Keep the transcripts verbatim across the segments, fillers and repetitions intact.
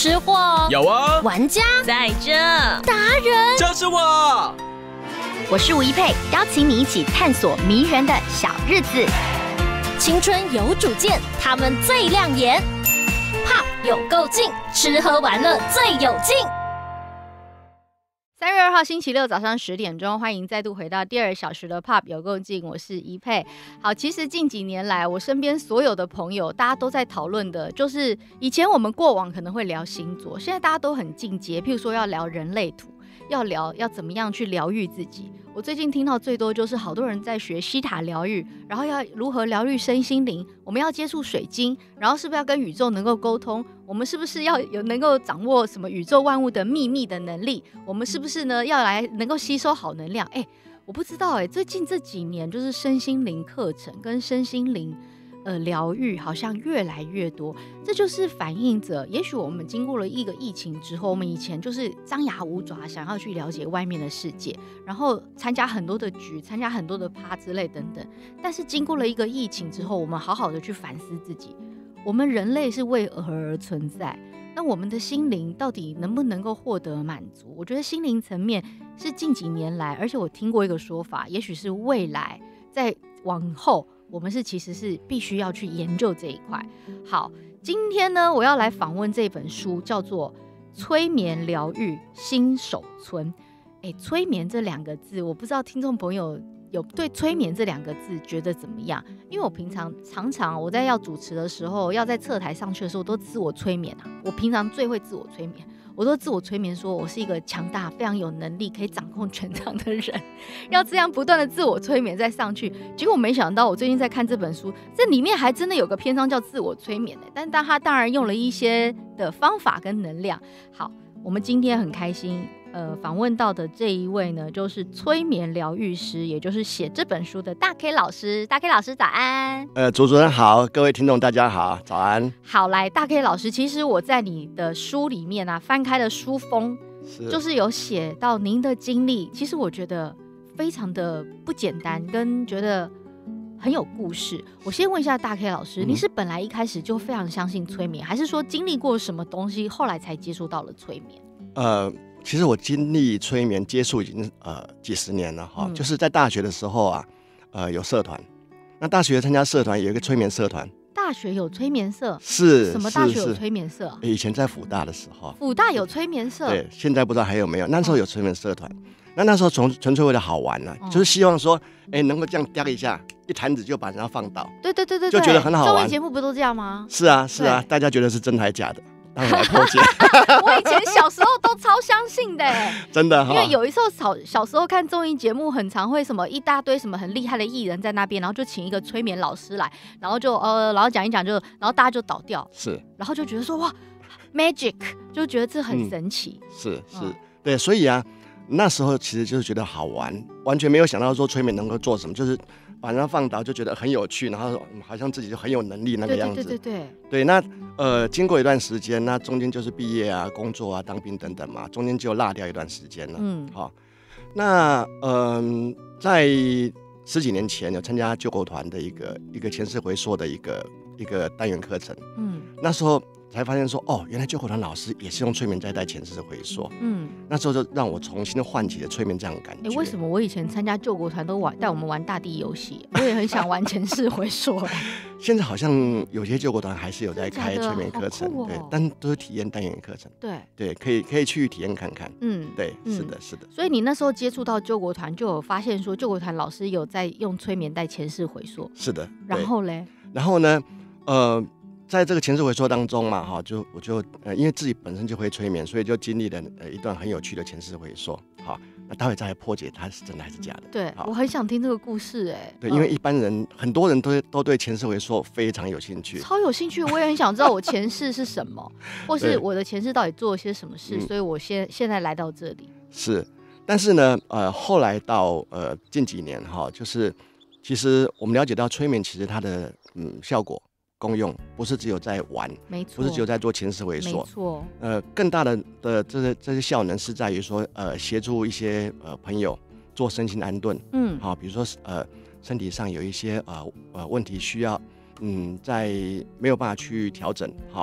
吃货有啊， 玩家在这， 达人就是我。 我是吴一佩，邀请你一起探索迷人的小日子。青春有主见，他们最亮眼。Pop 有够劲，吃喝玩乐最有劲。 三月二号星期六早上十点钟，欢迎再度回到第二小时的 Pop 有够劲，我是怡佩。好，其实近几年来，我身边所有的朋友，大家都在讨论的，就是以前我们过往可能会聊星座，现在大家都很进阶，譬如说要聊人类图，要聊要怎么样去疗愈自己。我最近听到最多就是好多人在学西塔疗愈，然后要如何疗愈身心灵，我们要接触水晶，然后是不是要跟宇宙能够沟通，我们是不是要有能够掌握什么宇宙万物的秘密的能力，我们是不是呢要来能够吸收好能量。哎，我不知道哎，最近这几年就是身心灵课程跟身心灵呃，疗愈好像越来越多，这就是反映着，也许我们经过了一个疫情之后，我们以前就是张牙舞爪，想要去了解外面的世界，然后参加很多的局，参加很多的趴之类等等。但是经过了一个疫情之后，我们好好的去反思自己，我们人类是为何而存在？那我们的心灵到底能不能够获得满足？我觉得心灵层面是近几年来，而且我听过一个说法，也许是未来在往后。我们是其实是必须要去研究这一块。好，今天呢，我要来访问这本书，叫做《催眠疗愈新手村》。哎，催眠这两个字，我不知道听众朋友有对催眠这两个字觉得怎么样？因为我平常常常我在要主持的时候，要在侧台上去的时候，都自我催眠啊。我平常最会自我催眠。我都自我催眠说我是一个强大非常有能力可以掌控全场的人，要这样不断的自我催眠再上去。结果没想到我最近在看这本书，这里面还真的有个篇章叫自我催眠，但但他当然用了一些的方法跟能量。好，我们今天很开心呃，访问到的这一位呢，就是催眠疗愈师，也就是写这本书的大 K 老师。大 K 老师早安。 呃，主持人好，各位听众大家好，早安。 好，来，大 K 老师，其实我在你的书里面啊，翻开的书封，是就是有写到您的经历，其实我觉得非常的不简单，跟觉得很有故事。我先问一下大 K 老师，嗯、你是本来一开始就非常相信催眠，还是说经历过什么东西，后来才接触到了催眠？ 呃。其实我经历催眠接触已经呃几十年了哈、嗯，就是在大学的时候啊，呃有社团，那大学参加社团有一个催眠社团。 大学有催眠社？ 是什么大学有催眠社、啊？ 以前在辅大的时候， 辅大有催眠社？ 对，现在不知道还有没有。那时候有催眠社团，哦、那那时候纯纯粹为了好玩了、啊嗯，就是希望说，哎，能够这样叼一下，一弹指就把人家放倒。 对对对对， 就觉得很好玩。 综艺节目不都这样吗？ 是啊是啊，大家觉得是真还假的。当然破解我以前小时候都超相信的真的、哦、 因为有一时候小小时候看综艺节目很常会什么一大堆什么很厉害的艺人在那边，然后就请一个催眠老师来，然后就呃然后讲一讲就然后大家就倒掉， 是， 然后就觉得说哇 magic 就觉得这很神奇、 嗯、是是、嗯、对，所以啊那时候其实就是觉得好玩，完全没有想到说催眠能够做什么，就是把人家放倒就觉得很有趣，然后好像自己就很有能力那个样子。 对对对对对。 对，那呃，经过一段时间，那中间就是毕业啊、工作啊、当兵等等嘛，中间就落掉一段时间了。嗯，好、哦，那嗯、呃，在十几年前有参加救国团的一个一个前世回溯的一个一个单元课程。嗯，那时候才发现说，哦，原来救国团老师也是用催眠在带前世回溯。嗯，那时候就让我重新唤起了催眠这样的感觉。 哎，为什么我以前参加救国团都玩带我们玩大地游戏，我也很想玩前世回溯。 现在好像有些救国团还是有在开催眠课程，哦、对，但都是体验单元课程。对对，可以可以去体验看看。嗯，对，嗯、是的，是的。 所以你那时候接触到救国团，就有发现说救国团老师有在用催眠带前世回溯。 是的。 然后嘞？ 然后呢？呃。在这个前世回溯当中嘛，哈，就我就呃，因为自己本身就会催眠，所以就经历了呃一段很有趣的前世回溯。好，那待会再来破解它是真的还是假的。 对，我很想听这个故事哎、欸。 对，因为一般人、嗯、很多人都都对前世回溯非常有兴趣， 超有兴趣。我也很想知道我前世是什么，或是我的前世到底做了些什么事，所以我现现在来到这里。 是，但是呢，呃，后来到呃近几年哈，就是其实我们了解到催眠其实它的嗯效果。功用不是只有在玩， 没错， 不是只有在做前世回溯， 没错。 呃，更大的的这些这些效能是在于说，呃，协助一些呃朋友做身心安顿，嗯，好、哦，比如说呃身体上有一些呃呃问题需要，嗯，在没有办法去调整，好、哦，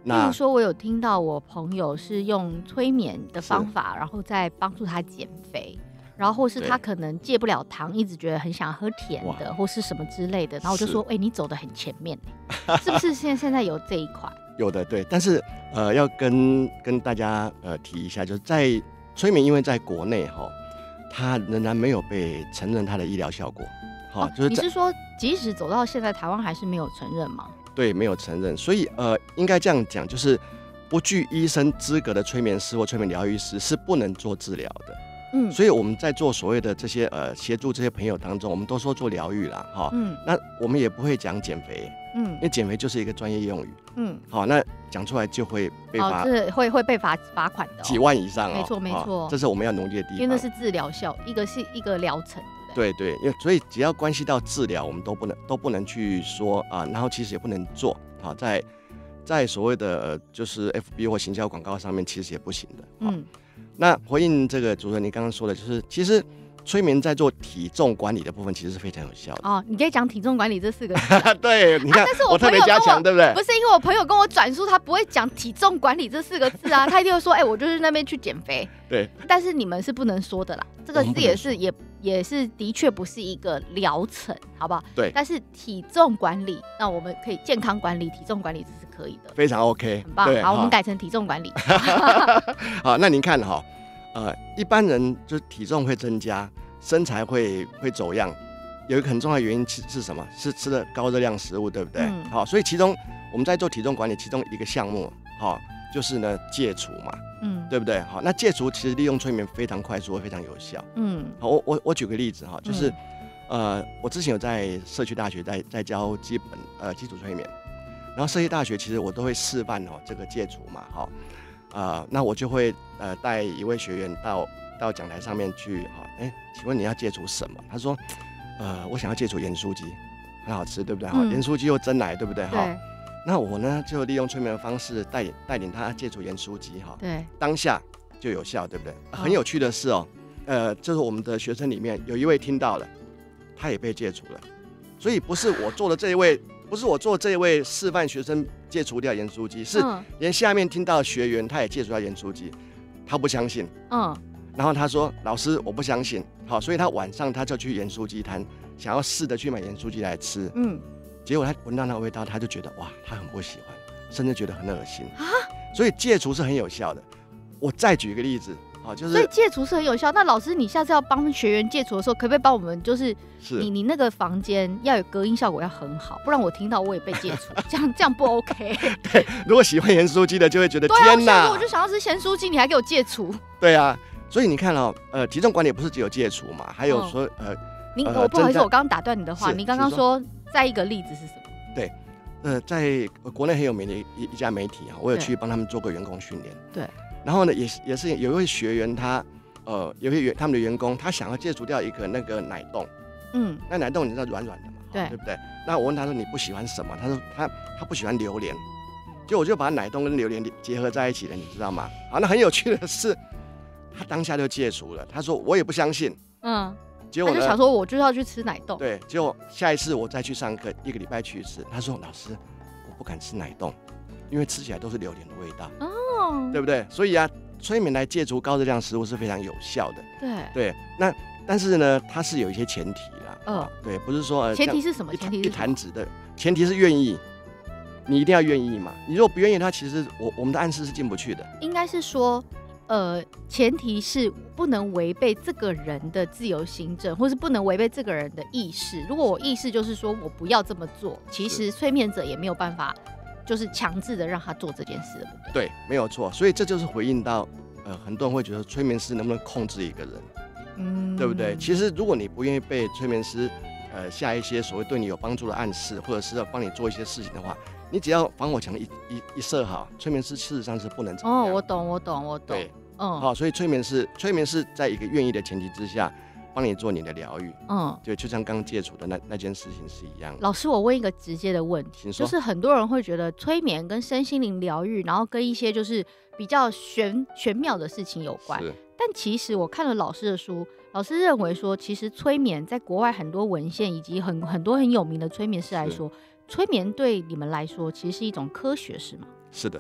比如说我有听到我朋友是用催眠的方法，然后再帮助他减肥，然后或是他可能戒不了糖，一直觉得很想喝甜的或是什么之类的，然后我就说哎、欸，你走得很前面是不是？现现在有这一块？ 有的，对，但是呃要跟跟大家呃提一下，就是在催眠，因为在国内哈，它仍然没有被承认它的医疗效果。 好、哦，就是你是说即使走到现在，台湾还是没有承认吗？ 对，没有承认，所以呃，应该这样讲，就是不具医生资格的催眠师或催眠疗愈师是不能做治疗的。嗯，所以我们在做所谓的这些呃协助这些朋友当中，我们都说做疗愈啦，哈，嗯，那我们也不会讲减肥，嗯，因为减肥就是一个专业用语，嗯，好，那讲出来就会被罚， 哦，是会会被罚罚款的、哦， 几万以上哦， 没错没错， 这是我们要努力的地方， 因为那是治疗效，一个是一个疗程。 对对，因为所以只要关系到治疗，我们都不能都不能去说啊，然后其实也不能做啊，在在所谓的、呃、就是 F B 或行销广告上面，其实也不行的。嗯，那回应这个主持人你刚刚说的，就是其实催眠在做体重管理的部分，其实是非常有效的。 哦，你可以讲体重管理这四个字、啊。 对，你看，啊、 但是我我特别加强，对不对？ 不是因为我朋友跟我转述，他不会讲体重管理这四个字啊，他一定会说，哎、欸，我就是那边去减肥。 对， 但是你们是不能说的啦，这个字也是也。也是的确不是一个疗程，好不好？ 对。 但是体重管理，那我们可以健康管理、体重管理这是可以的， 非常 OK， 很棒。好，好我们改成体重管理。 好，那您看哈，呃，一般人就是体重会增加，身材会会走样，有一个很重要的原因是是什么？是吃了高热量食物，对不对？嗯、好，所以其中我们在做体重管理，其中一个项目，好，就是呢戒除嘛。嗯，对不对？好，那戒除其实利用催眠非常快速，非常有效。嗯，好，我我我举个例子哈，就是、嗯、呃，我之前有在社区大学在在教基本呃基础催眠，然后社区大学其实我都会示范哦这个戒除嘛，好，呃，那我就会呃带一位学员到到讲台上面去，哈，哎，请问你要戒除什么？他说，呃，我想要戒除盐酥鸡，很好吃，对不对？哈、嗯，盐酥鸡又蒸奶，对不对？哈。那我呢，就利用催眠的方式带领带领他戒除盐酥鸡哈，对，当下就有效，对不对？哦、很有趣的是哦，呃，就是我们的学生里面有一位听到了，他也被戒除了，所以不是我做的这一位，不是我做这一位示范学生戒除掉盐酥鸡，是连下面听到的学员他也戒除掉盐酥鸡，他不相信，嗯，然后他说老师我不相信，好，所以他晚上他就去盐酥鸡摊，想要试着去买盐酥鸡来吃，嗯。结果他闻到那个味道，他就觉得哇，他很不喜欢，甚至觉得很恶心啊。所以戒除是很有效的。我再举一个例子，好，就是所以戒除是很有效。那老师，你下次要帮学员戒除的时候，可不可以帮我们，就是你你那个房间要有隔音效果要很好，不然我听到我也被戒除，这样这样不 OK。 对，如果喜欢盐酥鸡的，就会觉得对天哪， 我就想要吃咸酥鸡，你还给我戒除。 对啊，所以你看哦，呃，体重管理不是只有戒除嘛，还有说、嗯、呃， 您、呃、我不好意思，我刚刚打断你的话，你刚刚说。再一个例子是什么？ 对，呃，在国内很有名的 一, 一家媒体啊，我有去帮他们做过员工训练。对，然后呢，也也是有一位学员他，呃，有一位他们的员工，他想要戒除掉一个那个奶冻，嗯，那奶冻你知道软软的嘛，对，对不对？那我问他说你不喜欢什么？他说他他不喜欢榴莲，结果我就把奶冻跟榴莲结合在一起了，你知道吗？好，那很有趣的是，他当下就戒除了。他说我也不相信，嗯。 结果他就想说，我就要去吃奶冻。 对，结果下一次我再去上课，一个礼拜去一次。他说：“老师，我不敢吃奶冻，因为吃起来都是榴莲的味道。”哦，对不对？所以啊，催眠来戒除高热量食物是非常有效的。对对，那但是呢，它是有一些前提啦。嗯、呃，对，不是说、呃、 前提是什么？前提是一弹指的前提是愿意，你一定要愿意嘛。你如果不愿意的话，其实我我们的暗示是进不去的。 应该是说。呃，前提是不能违背这个人的自由行政，或是不能违背这个人的意识。如果我意识就是说我不要这么做，其实催眠者也没有办法，就是强制的让他做这件事，对不对？ 对，没有错。所以这就是回应到，呃，很多人会觉得催眠师能不能控制一个人，嗯，对不对？其实如果你不愿意被催眠师，呃，下一些所谓对你有帮助的暗示，或者是要帮你做一些事情的话，你只要防火墙一一一设好，催眠师事实上是不能怎么样。 哦，我懂，我懂，我懂。 对。嗯，好，所以催眠是催眠是在一个愿意的前提之下，帮你做你的疗愈。嗯，对，就像刚接触的那那件事情是一样的。 老师，我问一个直接的问题，就是很多人会觉得催眠跟身心灵疗愈，然后跟一些就是比较玄玄妙的事情有关。但其实我看了老师的书，老师认为说，其实催眠在国外很多文献以及很很多很有名的催眠师来说，催眠对你们来说其实是一种科学，是吗？ 是的。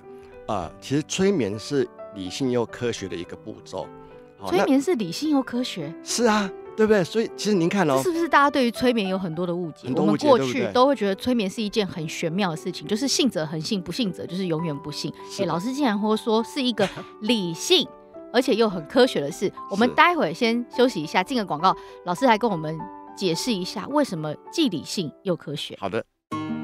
呃，其实催眠是理性又科学的一个步骤。 催眠是理性又科学？ 是啊，对不对？所以其实您看哦， 是不是大家对于催眠有很多的误解？ 很多误解， 我们过去都会觉得催眠是一件很玄妙的事情，就是信者恒信，不信者就是永远不信。哎，老师竟然会说是一个理性而且又很科学的事。我们待会先休息一下，进个广告，老师来跟我们解释一下为什么既理性又科学。 好的。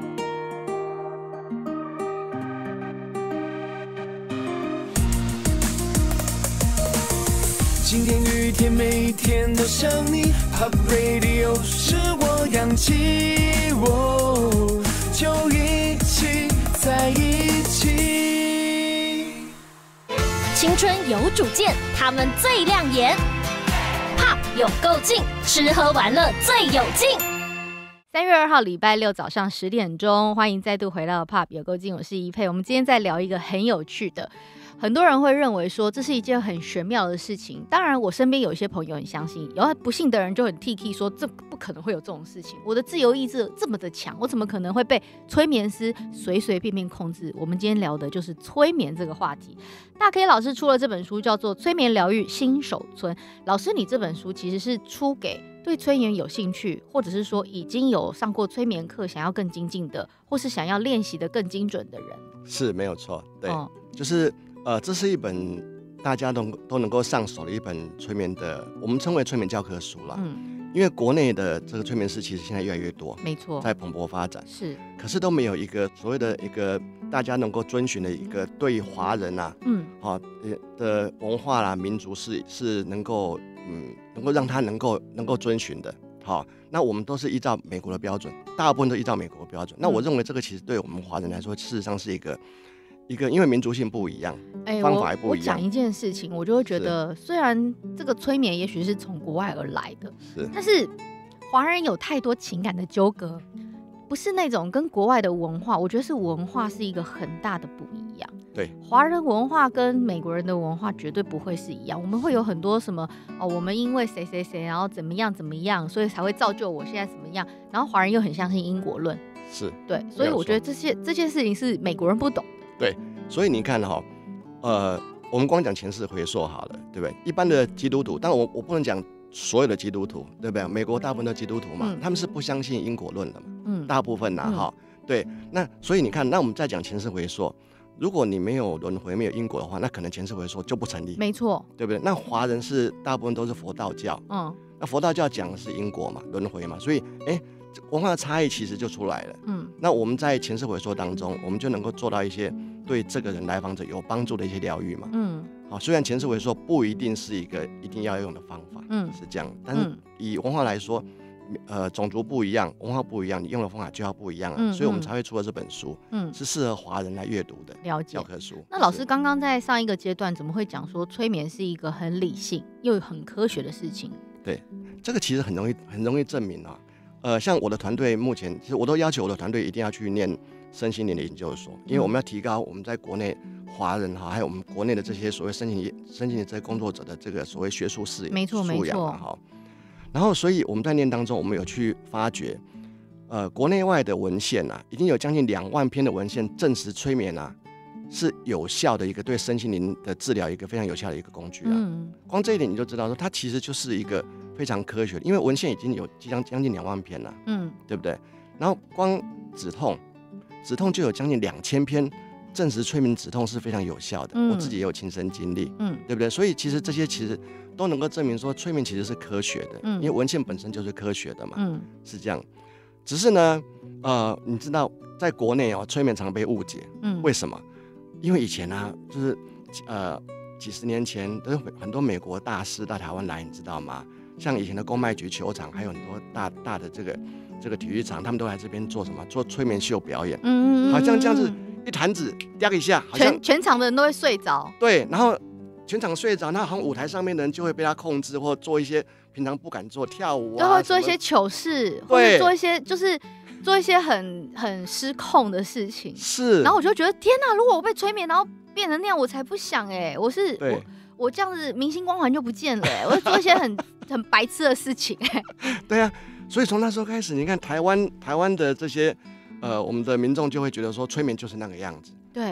今天雨天，每天都想你 Pop Radio 是我氧气，哦，就一起在一起。 青春有主见，他们最亮眼。Pop 有够劲，吃喝玩乐最有劲。 三月二号礼拜六早上十点钟，欢迎再度回到 Pop 有够劲，我是怡佩。我们今天在聊一个很有趣的。很多人会认为说这是一件很玄妙的事情，当然我身边有一些朋友很相信，然后不信的人就很 T K 说这不可能会有这种事情，我的自由意志这么的强，我怎么可能会被催眠师随随便便控制？我们今天聊的就是催眠这个话题。大 K 老师出了这本书叫做《催眠疗愈新手村》，老师你这本书其实是出给对催眠有兴趣，或者是说已经有上过催眠课想要更精进的，或是想要练习的更精准的人。 是没有错，对， 哦、 就是呃，这是一本大家都都能够上手的一本催眠的，我们称为催眠教科书啦。嗯，因为国内的这个催眠师其实现在越来越多， 没错， 在蓬勃发展。 是，可是都没有一个所谓的一个大家能够遵循的一个对华人啊，嗯，好、哦、的文化啦、民族是是能够嗯能够让他能够能够遵循的。好、哦，那我们都是依照美国的标准，大部分都依照美国的标准。那我认为这个其实对我们华人来说，事实上是一个。一个，因为民族性不一样，欸、方法也不一样。 我讲一件事情，我就会觉得，虽然这个催眠也许是从国外而来的，是，但是华人有太多情感的纠葛，不是那种跟国外的文化，我觉得是文化是一个很大的不一样。 对， 华人文化跟美国人的文化绝对不会是一样。我们会有很多什么哦，我们因为谁谁谁，然后怎么样怎么样，所以才会造就我现在怎么样。然后华人又很相信因果论， 是对，所以我觉得这些这件事情是美国人不懂。 对，所以你看哈、哦，呃，我们光讲前世回溯好了，对不对？一般的基督徒，但我我不能讲所有的基督徒，对不对？美国大部分的基督徒嘛，嗯、他们是不相信因果论的嘛，嗯，大部分呐、啊，哈、嗯，对。那所以你看，那我们再讲前世回溯，如果你没有轮回、没有因果的话，那可能前世回溯就不成立， 没错， 对不对？那华人是大部分都是佛道教，嗯，那佛道教讲的是因果嘛，轮回嘛，所以，哎。文化的差异其实就出来了，嗯，那我们在前世回溯当中，我们就能够做到一些对这个人来访者有帮助的一些疗愈嘛，嗯，好，虽然前世回溯不一定是一个一定要用的方法，嗯，是这样，但是以文化来说，呃，种族不一样，文化不一样，你用的方法就要不一样啊，嗯、所以我们才会出了这本书，嗯，是适合华人来阅读的教科书。 那老师刚刚在上一个阶段怎么会讲说催眠是一个很理性又很科学的事情？ 对，这个其实很容易很容易证明啊。呃，像我的团队目前，其实我都要求我的团队一定要去念身心灵的研究所，因为我们要提高我们在国内华人哈，还有我们国内的这些所谓身心身心灵这些工作者的这个所谓学术素没错素养哈。然后，所以我们在念当中，我们有去发掘，呃，国内外的文献啊，已经有将近两万篇的文献证实催眠啊是有效的一个对身心灵的治疗一个非常有效的一个工具啊。嗯、光这一点你就知道说，它其实就是一个。非常科学，因为文献已经有将将近两万篇了，嗯，对不对？然后光止痛，止痛就有将近两千篇证实催眠止痛是非常有效的，嗯、我自己也有亲身经历，嗯，对不对？所以其实这些其实都能够证明说催眠其实是科学的，嗯，因为文献本身就是科学的嘛，嗯，是这样。只是呢，呃，你知道，在国内哦，催眠常被误解，嗯，为什么？因为以前啊，就是呃几十年前都有很多美国大师到台湾来，你知道吗？像以前的公卖局球场，还有很多大大的这个这个体育场，他们都来这边做什么？做催眠秀表演。嗯，好像这样子一弹指掉一下，好像全全场的人都会睡着。 对，然后全场睡着，那好像舞台上面的人就会被他控制，或做一些平常不敢做跳舞啊， 都会做一些糗事，或者做一些就是做一些很很失控的事情。 是。 然后我就觉得天哪，如果我被催眠，然后变成那样，我才不想哎、欸，我是我。我这样子明星光环就不见了、欸，我会做一些很很白痴的事情、欸。 对啊，所以从那时候开始，你看台湾台湾的这些呃，我们的民众就会觉得说，催眠就是那个样子。 对。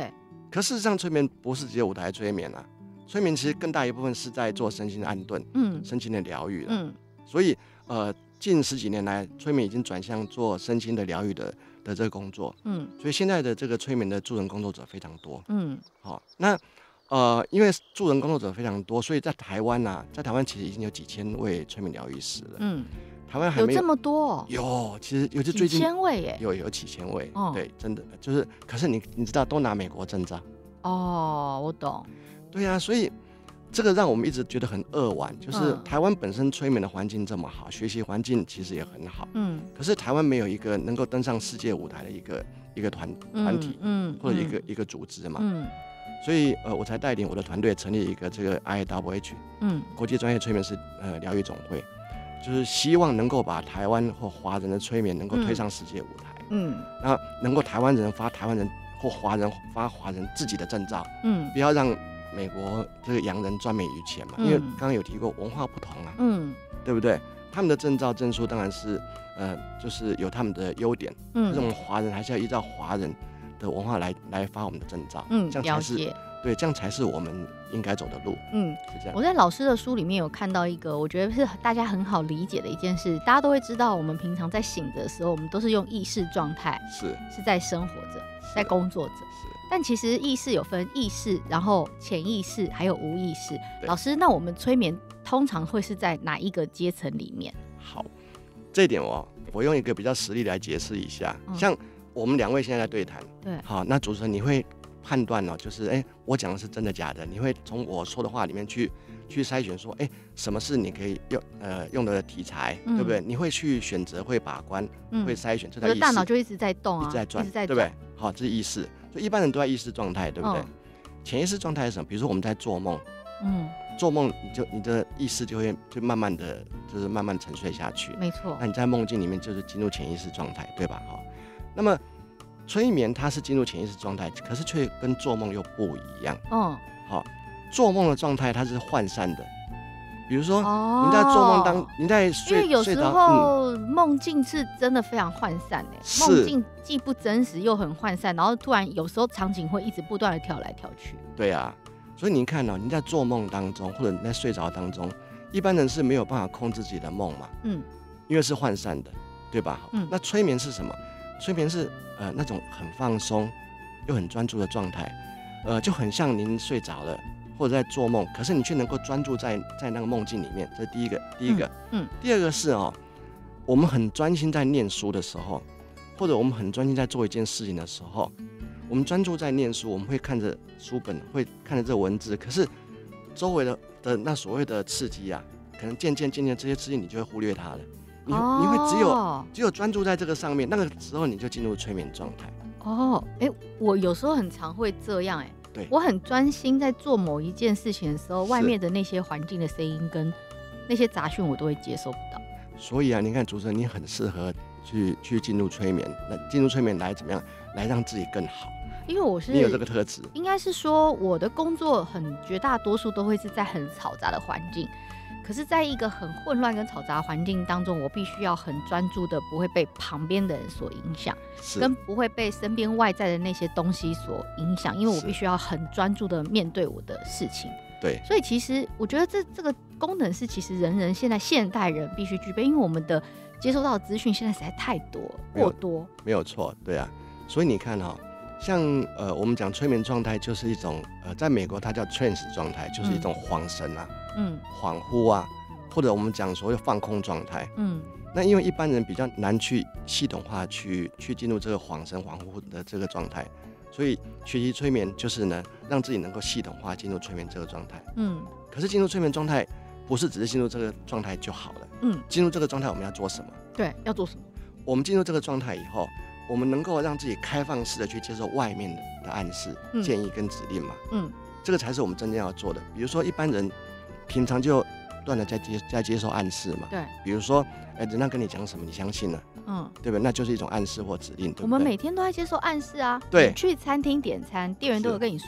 可事实上，催眠不是只有舞台催眠啊，催眠其实更大一部分是在做身心的安顿，嗯，身心的疗愈了。嗯，所以呃，近十几年来，催眠已经转向做身心的疗愈的的这个工作。嗯，所以现在的这个催眠的助人工作者非常多。嗯，好，那呃，因为助人工作者非常多，所以在台湾啊，在台湾其实已经有几千位催眠疗愈师了。嗯。台湾还没有有这么多、哦， 有，其实有就最近几千位耶， 有有几千位，哦、对，真的就是，可是你你知道都拿美国证照哦，我懂， 对啊，所以这个让我们一直觉得很扼腕，就是台湾本身催眠的环境这么好，学习环境其实也很好，嗯，可是台湾没有一个能够登上世界舞台的一个一个团团体，嗯，或者一个、嗯、一个组织嘛，嗯，所以呃，我才带领我的团队成立一个这个 I W H， 嗯，国际专业催眠师呃疗愈总会。就是希望能够把台湾或华人的催眠能够推上世界舞台，嗯，然后能够台湾人发台湾人或华人发华人自己的证照，嗯，不要让美国这个洋人赚美于钱嘛，嗯、因为刚刚有提过文化不同啊，嗯，对不对？他们的证照证书当然是呃，就是有他们的优点，嗯，这种华人还是要依照华人的文化来来发我们的证照，嗯，这样才是。对，这样才是我们应该走的路。嗯，是这样。 我在老师的书里面有看到一个，我觉得是大家很好理解的一件事。大家都会知道，我们平常在醒着的时候，我们都是用意识状态，是是在生活着，在工作着。是。但其实意识有分意识，然后潜意识，还有无意识。老师，那我们催眠通常会是在哪一个阶层里面？ 好，这一点我我用一个比较实例来解释一下。嗯、像我们两位现在在对谈，对，好，那主持人你会判断哦，就是哎，我讲的是真的假的？你会从我说的话里面去去筛选，说哎，什么是你可以用呃用的题材，嗯、对不对？你会去选择，会把关，嗯、会筛选，这叫意识。 大脑就一直在动啊， 一直在转，对不对？好，这是意识。就一般人都在意识状态，对不对？嗯、潜意识状态是什么？比如说我们在做梦，嗯，做梦你就你的意识就会就慢慢的就是慢慢沉睡下去， 没错。 那你在梦境里面就是进入潜意识状态，对吧？好，那么。催眠它是进入潜意识状态，可是却跟做梦又不一样。嗯，好，做梦的状态它是涣散的，比如说、哦、你在做梦当你在睡， 因为有时候梦境是真的非常涣散诶，梦境既不真实又很涣散，然后突然有时候场景会一直不断的跳来跳去。 对啊，所以你看哦，你在做梦当中或者你在睡着当中，一般人是没有办法控制自己的梦嘛，嗯，因为是涣散的，对吧？嗯，那催眠是什么？催眠是呃那种很放松又很专注的状态，呃就很像您睡着了或者在做梦，可是你却能够专注在在那个梦境里面。这是第一个，第一个，嗯，嗯第二个是哦，我们很专心在念书的时候，或者我们很专心在做一件事情的时候，我们专注在念书，我们会看着书本，会看着这文字，可是周围的的那所谓的刺激啊，可能渐渐渐渐这些刺激你就会忽略它了。你, 你会只有只有专注在这个上面，那个时候你就进入催眠状态。 哦，哎，我有时候很常会这样，哎，对，我很专心在做某一件事情的时候，外面的那些环境的声音跟那些杂讯我都会接受不到。 所以啊，你看主持人，你很适合去去进入催眠，那进入催眠来怎么样，来让自己更好。 因为我是你有这个特质， 应该是说我的工作很绝大多数都会是在很嘈杂的环境。可是在一个很混乱跟嘈杂环境当中，我必须要很专注的，不会被旁边的人所影响，跟不会被身边外在的那些东西所影响，因为我必须要很专注的面对我的事情。 对， 所以其实我觉得这这个功能是其实人人现在现代人必须具备，因为我们的接收到的资讯现在实在太多过多。 没有错，对啊。所以你看哈、哦，像呃我们讲催眠状态就是一种呃在美国它叫 trance 状态，就是一种恍神啊。嗯嗯，恍惚啊，或者我们讲所谓放空状态，嗯，那因为一般人比较难去系统化去去进入这个恍神恍惚的这个状态，所以学习催眠就是呢，让自己能够系统化进入催眠这个状态，嗯，可是进入催眠状态不是只是进入这个状态就好了，嗯，进入这个状态我们要做什么？ 对，要做什么？ 我们进入这个状态以后，我们能够让自己开放式的去接受外面的暗示、嗯、建议跟指令嘛，嗯，这个才是我们真正要做的。比如说一般人平常就不断的在接在接受暗示嘛，对，比如说，哎，人家跟你讲什么，你相信了，嗯，对不对？那就是一种暗示或指令，对不对？ 我们每天都在接受暗示啊。 对， 你去餐厅点餐，店员都有跟你说，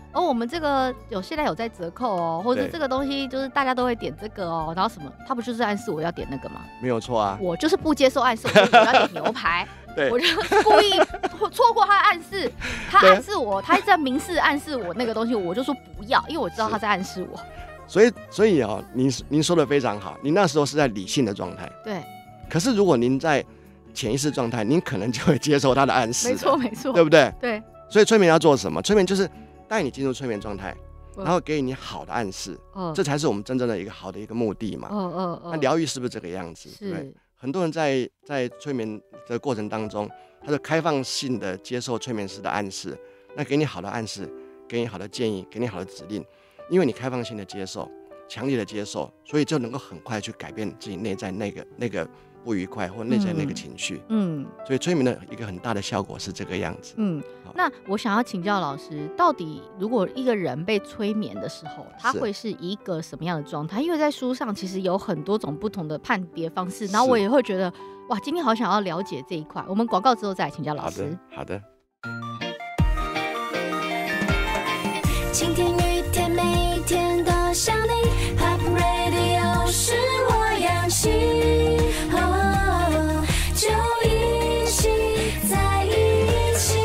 哦，我们这个有现在有在折扣哦，或者这个东西就是大家都会点这个哦，然后什么，他不就是暗示我要点那个吗？ 没有错啊， 我就是不接受暗示，我就是我要点牛排。 对， 我就故意错过他的暗示，他暗示我，他在明示暗示我那个东西，我就说不要，因为我知道他在暗示我。 所以，所以哦，您您说的非常好，您那时候是在理性的状态。 对。 可是如果您在潜意识状态，您可能就会接受他的暗示。 没错，没错， 对不对？ 对。 所以催眠要做什么？催眠就是带你进入催眠状态，然后给予你好的暗示，嗯、这才是我们真正的一个好的一个目的嘛。嗯嗯嗯。那疗愈是不是这个样子？ 是。 对。很多人在在催眠的过程当中，他就开放性的接受催眠师的暗示，那给你好的暗示，给你好的建议，给你好的指令，因为你开放性的接受。强烈的接受，所以就能够很快去改变自己内在那个那个不愉快或内在那个情绪。嗯，所以催眠的一个很大的效果是这个样子。 嗯，那我想要请教老师，到底如果一个人被催眠的时候，他会是一个什么样的状态？因为在书上其实有很多种不同的判别方式，然后我也会觉得，哇，今天好想要了解这一块。我们广告之后再来请教老师。 好的，好的。 晴天雨天，每天都想你。Pop Radio 是我氧气，哦，就一起在一起。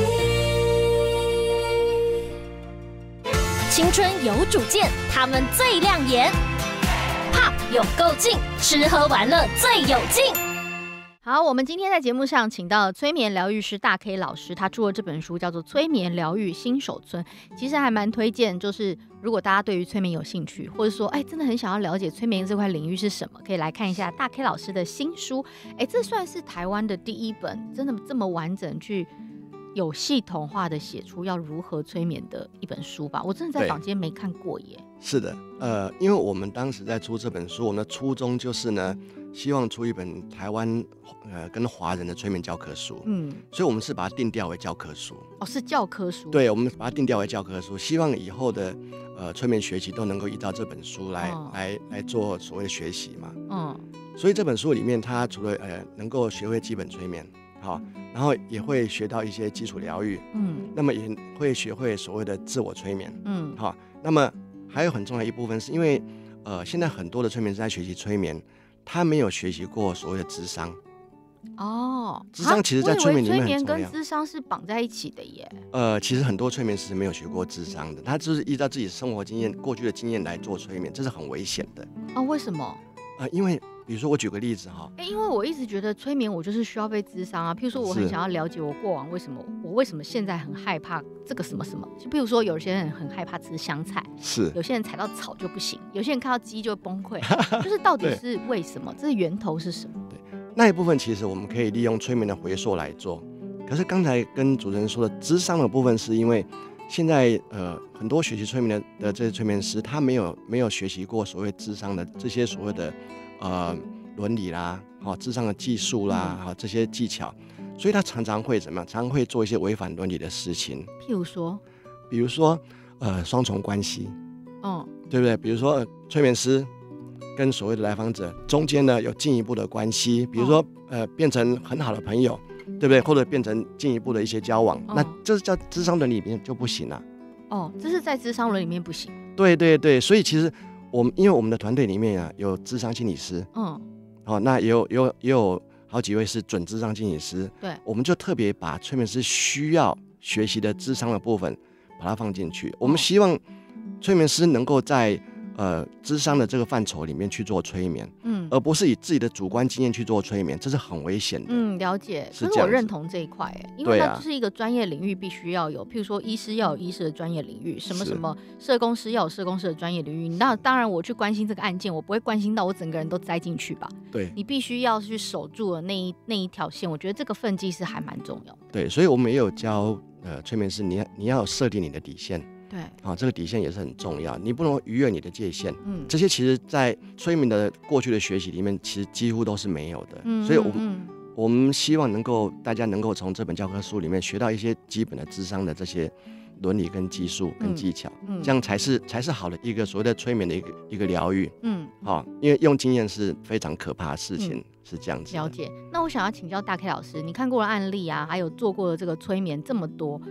青春有主见，他们最亮眼。Pop 有够劲，吃喝玩乐最有劲。 好，我们今天在节目上请到了催眠疗愈师大 K 老师，他出了这本书叫做《催眠疗愈新手村》，其实还蛮推荐，就是如果大家对于催眠有兴趣，或者说哎真的很想要了解催眠这块领域是什么，可以来看一下大 K 老师的新书。哎，这算是台湾的第一本真的这么完整去有系统化的写出要如何催眠的一本书吧？我真的在坊间没看过耶。 是的，呃，因为我们当时在出这本书，我们的初衷就是呢，希望出一本台湾呃跟华人的催眠教科书。嗯，所以我们是把它定调为教科书。 哦，是教科书。对， 我们把它定调为教科书，希望以后的呃催眠学习都能够依照这本书来、哦、来来做所谓的学习嘛。嗯，所以这本书里面，它除了呃能够学会基本催眠，好、哦，然后也会学到一些基础疗愈。嗯，那么也会学会所谓的自我催眠。嗯，好、哦，那么还有很重要的一部分是因为呃现在很多的催眠师在学习催眠。他没有学习过所谓的諮商哦， 諮商其实在催眠里面很重要。 催眠跟諮商是绑在一起的耶。 呃，其实很多催眠师没有学过諮商的，他就是依照自己生活经验、过去的经验来做催眠，这是很危险的。 哦，为什么？ 呃，因为比如说我举个例子哈， 哎，因为我一直觉得催眠我就是需要被諮商啊。譬如说我很想要了解我过往为什么，我为什么现在很害怕这个什么什么。就譬如说有些人很害怕吃香菜， 是有些人踩到草就不行，有些人看到鸡就崩溃，就是到底是为什么？这是源头是什么？ 对，那一部分其实我们可以利用催眠的回溯来做。可是刚才跟主持人说的諮商的部分，是因为现在呃很多学习催眠的的这些催眠师，他没有没有学习过所谓諮商的这些所谓的呃伦理啦，好、哦，諮商的技术啦，好、哦、这些技巧，所以他常常会怎么样？常常会做一些违反伦理的事情。 譬如说， 比如说呃双重关系，嗯，对不对？比如说、呃、催眠师跟所谓的来访者中间呢有进一步的关系，比如说、哦、呃变成很好的朋友。对不对？或者变成进一步的一些交往，哦、那这是叫諮商伦理里面就不行了。 哦，这是在諮商伦里面不行。 对对对，所以其实我们因为我们的团队里面啊有諮商心理师，嗯，哦，那也有也有也有好几位是准諮商心理师， 对， 我们就特别把催眠师需要学习的諮商的部分把它放进去。哦、我们希望催眠师能够在呃，諮商的这个范畴里面去做催眠，嗯，而不是以自己的主观经验去做催眠，这是很危险的。 嗯，了解。可是我认同这一块，哎，因为它就是一个专业领域，必须要有，譬如说医师要有医师的专业领域，什么什么社工师要有社工师的专业领域。那当然，我去关心这个案件，我不会关心到我整个人都栽进去吧？ 对， 你必须要去守住了那一那一条线。我觉得这个分际是还蛮重要的。 对，所以我们也有教呃催眠师，你要你要设定你的底线。 对， 好、哦，这个底线也是很重要，你不能逾越你的界限。嗯，这些其实，在催眠的过去的学习里面，其实几乎都是没有的。嗯，所以我们、嗯、我们希望能够大家能够从这本教科书里面学到一些基本的諮商的这些伦理跟技术跟技巧，嗯嗯、这样才是才是好的一个所谓的催眠的一个一个疗愈。嗯，好、哦，因为用经验是非常可怕的事情，嗯、是这样子。 了解。那我想要请教大 K 老师，你看过的案例啊，还有做过的这个催眠这么多。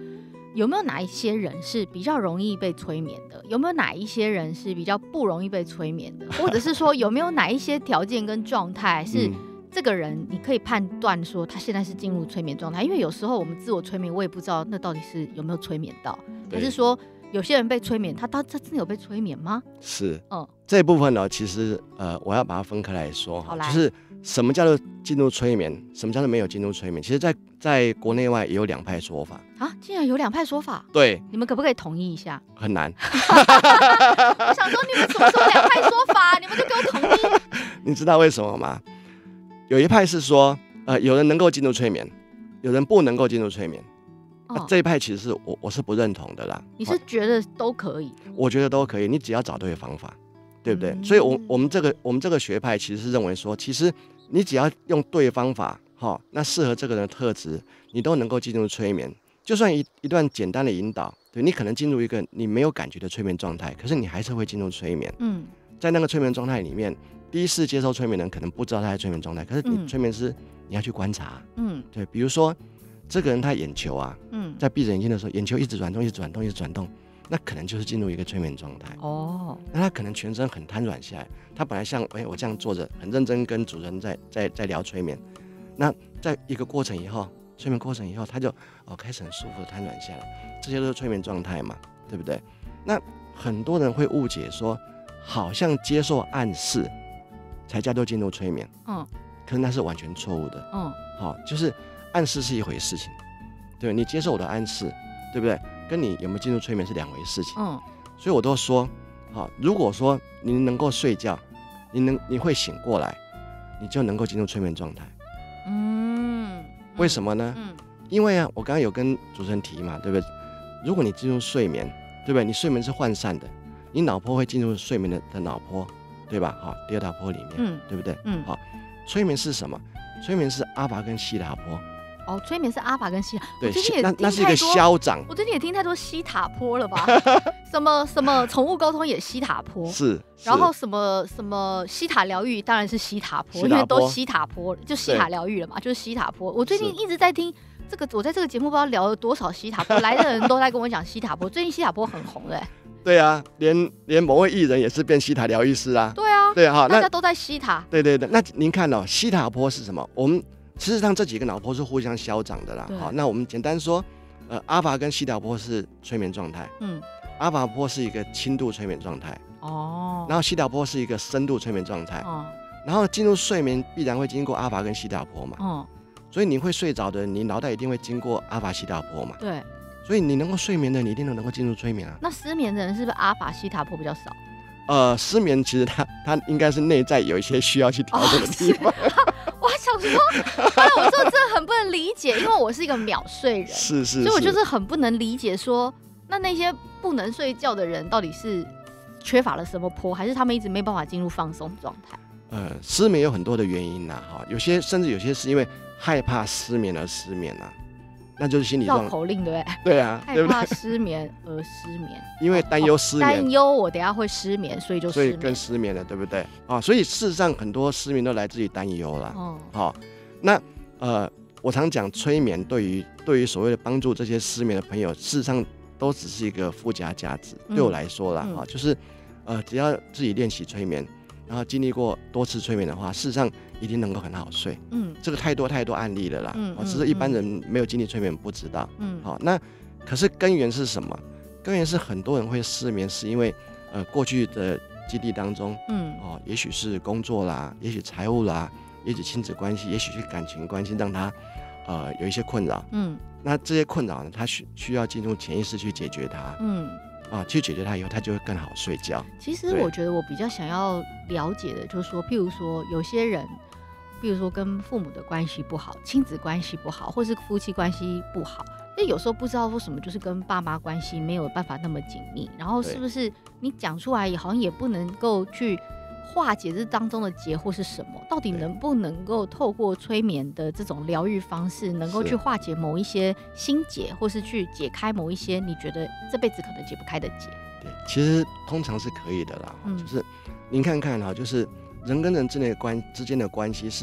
有没有哪一些人是比较容易被催眠的？有没有哪一些人是比较不容易被催眠的？或者是说有没有哪一些条件跟状态是这个人你可以判断说他现在是进入催眠状态？因为有时候我们自我催眠，我也不知道那到底是有没有催眠到，还是说有些人被催眠，他他他真的有被催眠吗？ 是，嗯，这一部分呢，其实呃，我要把它分开来说哈，就是什么叫做进入催眠，什么叫做没有进入催眠？其实在，在在国内外也有两派说法啊，竟然有两派说法？ 对， 你们可不可以统一一下？ 很难。 我想说，你们什么时候两派说法？你们就给我统一。 你知道为什么吗？有一派是说，呃，有人能够进入催眠，有人不能够进入催眠。啊、这一派其实是我我是不认同的啦。 你是觉得都可以？ 我觉得都可以，你只要找对方法，对不对？嗯、所以我，我我们这个我们这个学派其实是认为说，其实你只要用对方法，哈，那适合这个人的特质，你都能够进入催眠。就算一一段简单的引导，对你可能进入一个你没有感觉的催眠状态，可是你还是会进入催眠。嗯，在那个催眠状态里面，第一次接受催眠的人可能不知道他在催眠状态，可是你催眠师你要去观察。嗯，对，比如说。这个人他眼球啊，嗯，在闭着眼睛的时候，眼球一直转动，一直转动，一直转动，那可能就是进入一个催眠状态。哦，那他可能全身很瘫软下来，他本来像哎、欸、我这样坐着，很认真跟主人在在在聊催眠，那在一个过程以后，催眠过程以后，他就哦开始很舒服的瘫软下来，这些都是催眠状态嘛，对不对？那很多人会误解说，好像接受暗示才叫做进入催眠，嗯，可是那是完全错误的，嗯，好、哦，就是。暗示是一回事情，对吧？你接受我的暗示，对不对？跟你有没有进入催眠是两回事情。嗯，所以我都说，好，如果说你能够睡觉，你能你会醒过来，你就能够进入催眠状态。嗯，为什么呢？嗯，因为啊，我刚刚有跟主持人提嘛，对不对？如果你进入睡眠，对不对？你睡眠是涣散的，你脑波会进入睡眠的的脑波，对吧？好，第二道波里面，嗯，对不对？嗯，好，催眠是什么？催眠是阿法跟西塔波。 哦，催眠是阿法跟西塔， 对，那那是一个消长。 我最近也听太多西塔波了吧？什么什么宠物沟通也西塔波， 是。 然后什么什么西塔疗愈当然是西塔波，因为都西塔波，就西塔疗愈了嘛，就是西塔波。我最近一直在听这个，我在这个节目不知道聊了多少西塔波，来的人都在跟我讲西塔波。最近西塔波很红的、欸。 对啊，连连某位艺人也是变西塔疗愈师啊。 对啊， 对啊， 大家都在西塔。 对对对，那您看哦，西塔波是什么？我们。事实上，这几个脑波是互相消长的啦。好，那我们简单说，呃，阿法跟西塔波是催眠状态。嗯，阿法波是一个轻度催眠状态。哦。然后西塔波是一个深度催眠状态。哦。然后进入睡眠必然会经过阿法跟西塔波嘛。哦。所以你会睡着的，你脑袋一定会经过阿法西塔波嘛。 对。 所以你能够睡眠的，你一定能够进入催眠啊。 那失眠的人是不是阿法西塔波比较少？ 呃，失眠其实他他应该是内在有一些需要去调整的地方。 我还想说，后来我说真的很不能理解，因为我是一个秒睡人， 是是， 所以我就是很不能理解说，那那些不能睡觉的人到底是缺乏了什么波，还是他们一直没办法进入放松状态？ 呃，失眠有很多的原因呐，哈，有些甚至有些是因为害怕失眠而失眠啊。那就是心理状绕口令，对不对？ 对啊， 害怕失眠而失眠， 因为担忧失眠， 担忧我等一下会失眠，所以就失眠， 所以更失眠了，对不对？啊，所以事实上很多失眠都来自于担忧啦。哦，好，那呃，我常讲催眠对于对于所谓的帮助这些失眠的朋友，事实上都只是一个附加价值。嗯、对我来说啦，啊、嗯，就是呃，只要自己练习催眠，然后经历过多次催眠的话，事实上一定能够很好睡。嗯，这个太多太多案例了啦。嗯，只是一般人没有经历催眠不知道。嗯，好，那可是根源是什么？根源是很多人会失眠，是因为呃过去的经历当中，嗯，哦，也许是工作啦，也许财务啦，也许亲子关系，也许是感情关系，让他呃有一些困扰。嗯，那这些困扰呢，他需需要进入潜意识去解决它。嗯。啊，去解决它以后，他就会更好睡觉。 其实我觉得我比较想要了解的，就是说，譬如说，有些人，譬如说跟父母的关系不好，亲子关系不好，或是夫妻关系不好，那有时候不知道为什么，就是跟爸妈关系没有办法那么紧密，然后是不是你讲出来，也好像也不能够去化解这当中的结或是什么？到底能不能够透过催眠的这种疗愈方式，能够去化解某一些心结，或是去解开某一些你觉得这辈子可能解不开的结？ 对，其实通常是可以的啦。嗯、就是您看看哈，就是人跟人之间的关之间的关系是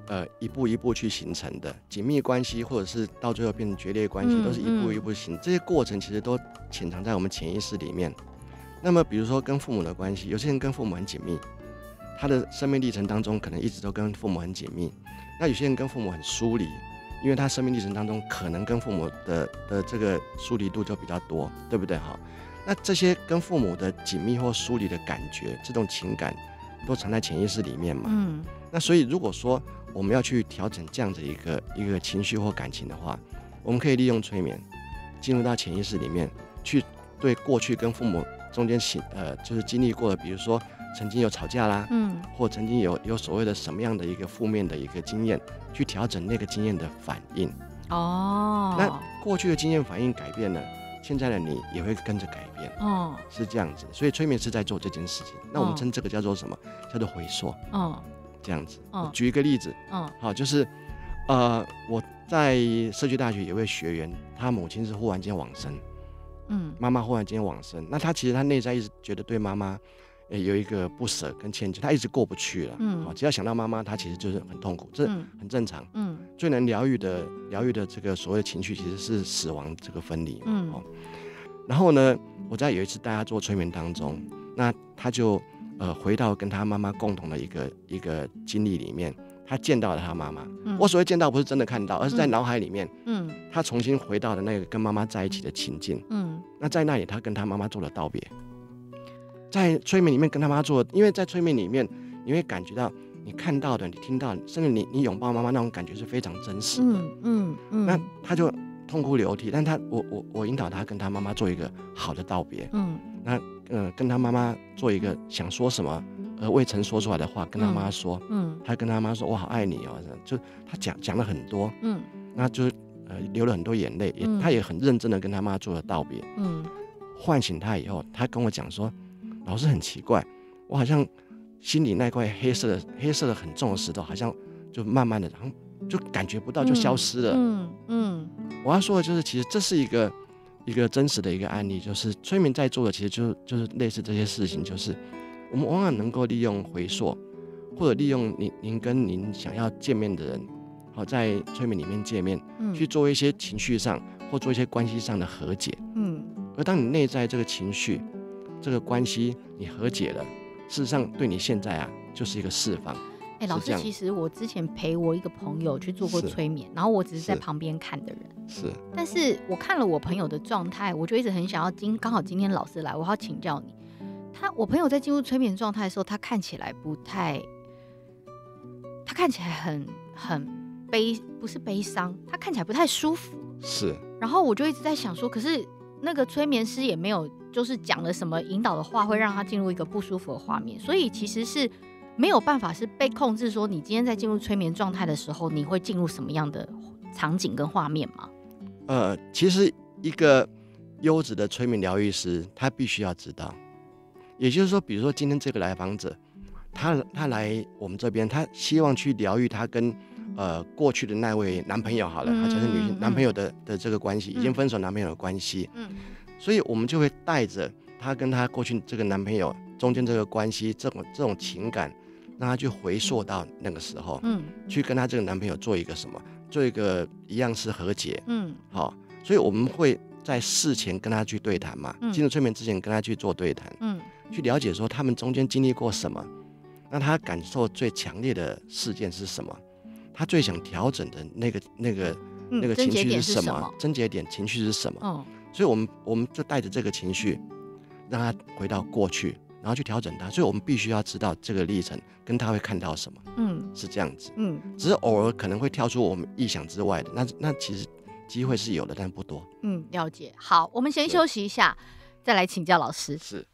呃一步一步去形成的紧密关系，或者是到最后变成决裂关系，嗯、都是一步一步形。嗯、这些过程其实都潜藏在我们潜意识里面。那么比如说跟父母的关系，有些人跟父母很紧密，他的生命历程当中可能一直都跟父母很紧密。那有些人跟父母很疏离，因为他生命历程当中可能跟父母的的这个疏离度就比较多，对不对？好，那这些跟父母的紧密或疏离的感觉，这种情感都藏在潜意识里面嘛。嗯。那所以如果说我们要去调整这样子一个一个情绪或感情的话，我们可以利用催眠进入到潜意识里面，去对过去跟父母中间呃就是经历过的，比如说曾经有吵架啦，嗯，或曾经有有所谓的什么样的一个负面的一个经验，去调整那个经验的反应。哦，那过去的经验反应改变了，现在的你也会跟着改变。哦，是这样子。所以催眠是在做这件事情。那我们称这个叫做什么？叫做回溯。哦，这样子。哦，举一个例子。嗯，好，就是呃我在社区大学有位学员，他母亲是忽然间往生。嗯，妈妈忽然间往生，那他其实他内在一直觉得对妈妈有一个不舍跟歉疚，他一直过不去了。嗯，只要想到妈妈，他其实就是很痛苦，这很正常。嗯，最能疗愈的疗愈的这个所谓的情绪，其实是死亡这个分离。嗯，哦，然后呢，我在有一次带他做催眠当中，那他就呃回到跟他妈妈共同的一个一个经历里面。他见到了他妈妈，嗯、我所谓见到不是真的看到，而是在脑海里面，嗯，他重新回到了那个跟妈妈在一起的情境，嗯，那在那里他跟他妈妈做了道别，在催眠里面跟他妈妈做，因为在催眠里面你会感觉到你看到的、你听到的，甚至你你拥抱妈妈那种感觉是非常真实的，嗯嗯嗯，那他就痛哭流涕，但他我我我引导他跟他妈妈做一个好的道别，嗯，那呃跟他妈妈做一个想说什么。而未曾说出来的话，跟他妈说，嗯，他跟他妈说：“我好爱你哦。”就他讲讲了很多，嗯，那就呃流了很多眼泪，也、嗯、他也很认真的跟他妈做了道别，嗯，唤醒他以后，他跟我讲说：“老师很奇怪，我好像心里那块黑色的黑色的很重的石头，好像就慢慢的，然后就感觉不到，就消失了。”嗯 嗯, 嗯，我要说的就是，其实这是一个一个真实的一个案例，就是催眠在做的，其实就就是类似这些事情，就是。我们往往能够利用回溯，或者利用您您跟您想要见面的人，好在催眠里面见面，嗯，去做一些情绪上或做一些关系上的和解，嗯。而当你内在这个情绪、这个关系你和解了，事实上对你现在啊就是一个释放。 哎、欸，老师，其实我之前陪我一个朋友去做过催眠，然后我只是在旁边看的人， 是。 但是我看了我朋友的状态，我就一直很想要今刚好今天老师来，我要请教你。他我朋友在进入催眠状态的时候，他看起来不太，他看起来很很悲，不是悲伤，他看起来不太舒服。 是。 然后我就一直在想说，可是那个催眠师也没有就是讲了什么引导的话，会让他进入一个不舒服的画面，所以其实是没有办法是被控制说，你今天在进入催眠状态的时候，你会进入什么样的场景跟画面吗？ 呃，其实一个优质的催眠疗愈师，他必须要知道。也就是说，比如说今天这个来访者，他他来我们这边，他希望去疗愈他跟呃过去的那位男朋友好了，他就是女性、嗯、男朋友的的这个关系，已经分手男朋友的关系，嗯，所以我们就会带着他跟他过去这个男朋友中间这个关系，这种这种情感，让他去回溯到那个时候，嗯，去跟他这个男朋友做一个什么，做一个一样是和解，嗯，好，所以我们会在事前跟他去对谈嘛，进入催眠之前跟他去做对谈，嗯。去了解说他们中间经历过什么，那他感受最强烈的事件是什么，他最想调整的那个那个、嗯、那个情绪是什么，症结点情绪是什么、哦、所以我们我们就带着这个情绪让他回到过去，然后去调整他，所以我们必须要知道这个历程跟他会看到什么，嗯，是这样子，嗯，只是偶尔可能会跳出我们意想之外的，那那其实机会是有的，但不多。 嗯，了解。好，我们先休息一下，再来请教老师。 是。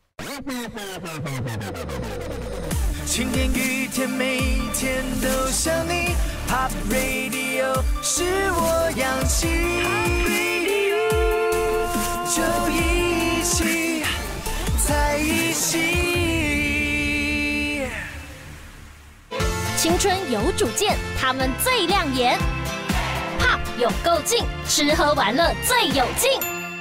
晴天雨天，每天都想你。Pop Radio 是我氧气，就一起在一起。 青春有主见，他们最亮眼。Pop 有够劲，吃喝玩乐最有劲。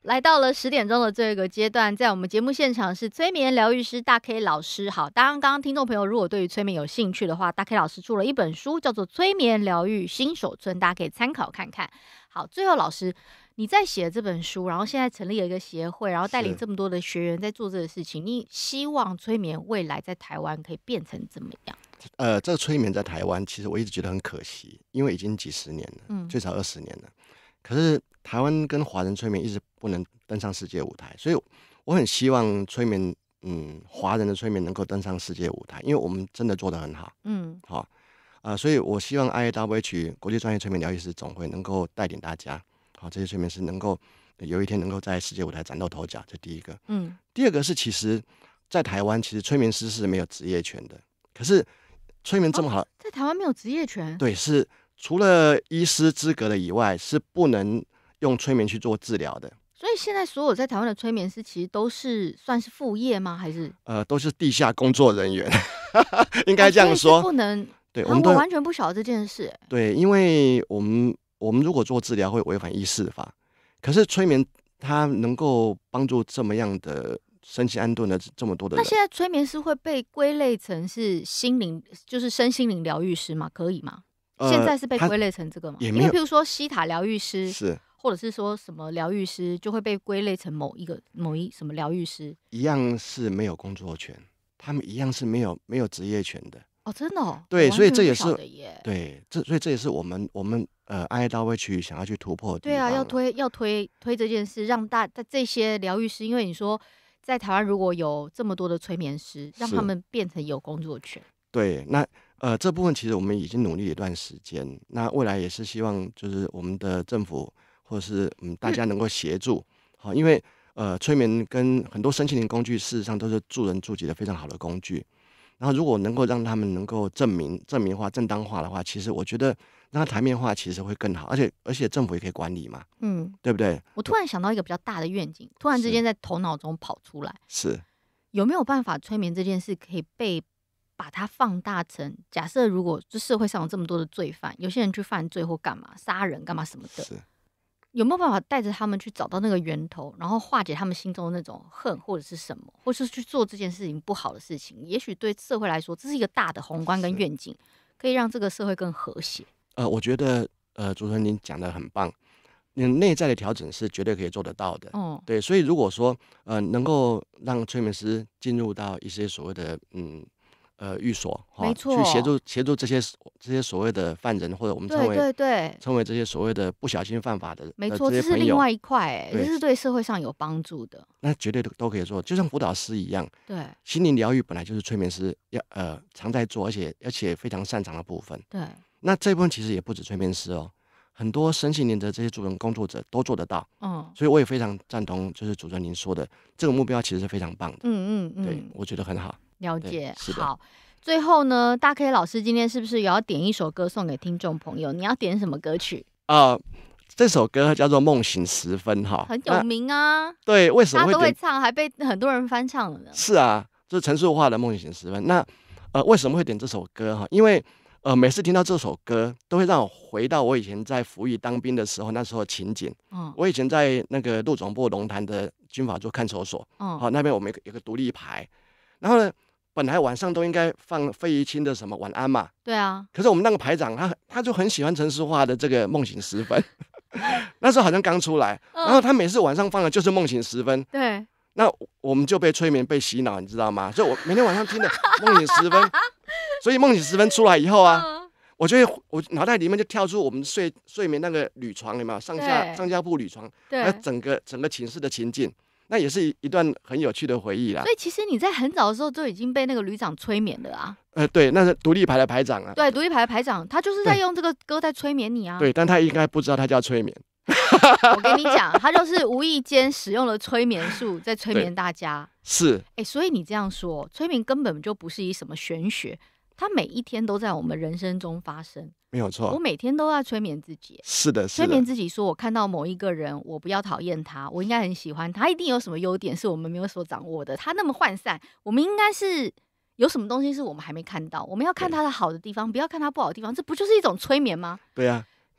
来到了十点钟的这个阶段，在我们节目现场是催眠疗愈师大 K 老师。好，当然刚刚听众朋友如果对于催眠有兴趣的话，大 K 老师出了一本书，叫做《催眠疗愈新手村》，大家可以参考看看。好，最后老师你在写这本书，然后现在成立了一个协会，然后带领这么多的学员在做这个事情，你希望催眠未来在台湾可以变成怎么样？ 呃，这个催眠在台湾，其实我一直觉得很可惜，因为已经几十年了，嗯、最少二十年了。可是台湾跟华人催眠一直不能登上世界舞台，所以我很希望催眠，嗯，华人的催眠能够登上世界舞台，因为我们真的做得很好，嗯，好、哦，呃，所以我希望 I A W H 国际专业催眠疗愈师总会能够带领大家，好、哦，这些催眠师能够有一天能够在世界舞台崭露头角，这第一个，嗯，第二个是其实，在台湾其实催眠师是没有职业权的，可是催眠这么好，哦、 在台湾没有职业权， 对，是。除了医师资格的以外，是不能用催眠去做治疗的。 所以现在所有在台湾的催眠师，其实都是算是副业吗？还是呃，都是地下工作人员，应该这样说。 啊、不能， 对， 啊、我们我完全不晓得这件事。 对，因为我们我们如果做治疗会违反医事法，可是催眠它能够帮助这么样的身心安顿的这么多的人。 那现在催眠师会被归类成是心灵，就是身心灵疗愈师吗？可以吗？现在是被归类成这个吗？ 呃、因为譬如说西塔疗愈师是， 或者是说什么疗愈师，就会被归类成某一个某一什么疗愈师， 一样是没有工作权，他们一样是没有没有职业权的。 哦，真的哦。 对，所以这也是对，这所以这也是我们我们呃 I A W H 想要去突破的地方。 对啊，要推要推推这件事，让大这些疗愈师，因为你说在台湾如果有这么多的催眠师，让他们变成有工作权。 对，那。呃，这部分其实我们已经努力了一段时间，那未来也是希望就是我们的政府或者是嗯大家能够协助，好、嗯，因为呃催眠跟很多身心灵工具事实上都是助人助己的非常好的工具，然后如果能够让他们能够证明证明化正当化的话，其实我觉得让它台面化其实会更好，而且而且政府也可以管理嘛，嗯，对不对？ 我突然想到一个比较大的愿景，突然之间在头脑中跑出来， 是有没有办法催眠这件事可以被把它放大成，假设如果就社会上有这么多的罪犯，有些人去犯罪或干嘛，杀人干嘛什么的，有没有办法带着他们去找到那个源头，然后化解他们心中的那种恨或者是什么，或是去做这件事情不好的事情？也许对社会来说，这是一个大的宏观跟愿景，可以让这个社会更和谐。 呃，我觉得呃，主持人您讲的很棒，你内在的调整是绝对可以做得到的。哦，对，所以如果说呃，能够让催眠师进入到一些所谓的嗯。呃，寓所， 没错， 去协助协助这些这些所谓的犯人，或者我们称为对对对， 称为这些所谓的不小心犯法的， 没错，这是另外一块，哎，这是对社会上有帮助的。 那绝对都可以做，就像辅导师一样， 对， 心灵疗愈本来就是催眠师要呃常在做，而且而且非常擅长的部分。 对， 那这部分其实也不止催眠师哦，很多身心灵的这些助人工作者都做得到。嗯，所以我也非常赞同，就是主持人您说的这个目标其实是非常棒的。嗯嗯嗯，对，我觉得很好。 了解，好。最后呢，大 K 老师今天是不是也要点一首歌送给听众朋友？你要点什么歌曲？ 呃，这首歌叫做《梦醒时分》哈， 很有名啊。 对，为什么会大家都会唱，还被很多人翻唱了呢？ 是啊，这是陈述化的《梦醒时分》。那呃，为什么会点这首歌哈？因为呃，每次听到这首歌，都会让我回到我以前在服役当兵的时候，那时候的情景。嗯，我以前在那个陆总部龙潭的军法处看守所，嗯，好，那边我们有个有个独立牌，然后呢。本来晚上都应该放费玉清的什么晚安嘛， 对啊。 可是我们那个排长他他就很喜欢陈淑桦的这个梦醒时分，那时候好像刚出来，嗯、然后他每次晚上放的就是梦醒时分， 对。 那我们就被催眠被洗脑，你知道吗？所以我每天晚上听的梦醒时分，所以梦醒时分出来以后啊，嗯、我就会我脑袋里面就跳出我们睡睡眠那个旅床，有没有上下上下铺旅床，还有整个整个寝室的情境。那也是一段很有趣的回忆啦。 所以其实你在很早的时候就已经被那个旅长催眠了啊。 呃，对，那是独立排的排长啊。 对，独立排的排长，他就是在用这个歌在催眠你啊。 对，但他应该不知道他叫催眠。 我跟你讲，他就是无意间使用了催眠术在催眠大家。 是。 哎、欸，所以你这样说，催眠根本就不是一什么玄学，它每一天都在我们人生中发生。 没有错， 我每天都要催眠自己。 是的，是的，催眠自己说，我看到某一个人，我不要讨厌他，我应该很喜欢他，一定有什么优点是我们没有所掌握的。他那么涣散，我们应该是有什么东西是我们还没看到。我们要看他的好的地方，不要看他不好的地方，这不就是一种催眠吗？ 对啊，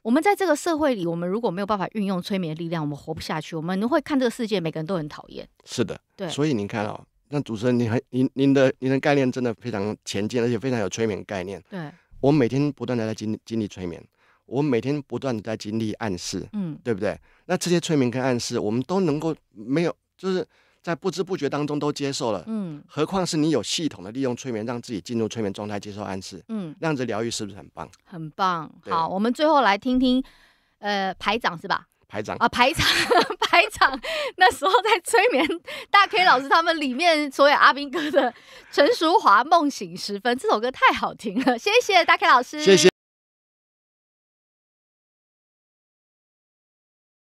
我们在这个社会里，我们如果没有办法运用催眠的力量，我们活不下去。我们会看这个世界，每个人都很讨厌。 是的， 对。 所以您看哦，那主持人您很您您的您的概念真的非常前进，而且非常有催眠概念。 对。 我们每天不断的在经经历催眠，我们每天不断的在经历暗示，嗯，对不对？那这些催眠跟暗示，我们都能够没有，就是在不知不觉当中都接受了，嗯，何况是你有系统的利用催眠，让自己进入催眠状态，接受暗示，嗯，这样子疗愈是不是很棒？ 很棒。好，我们最后来听听，呃，排长是吧？ 排长啊，排长，排长那时候在催眠大 K 老师他们里面所有阿兵哥的陈淑华《梦醒时分》这首歌太好听了，谢谢大 K 老师， 谢谢。